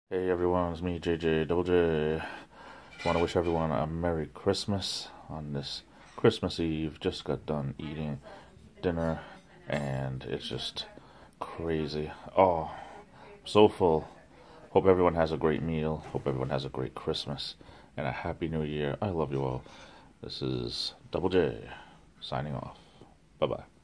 Hey everyone, it's me, JJ Double J. Want to wish everyone a Merry Christmas on this Christmas Eve. Just got done eating dinner and it's just crazy. Oh, so full. Hope everyone has a great meal. Hope everyone has a great Christmas and a Happy New Year. I love you all. This is Double J signing off. Bye bye.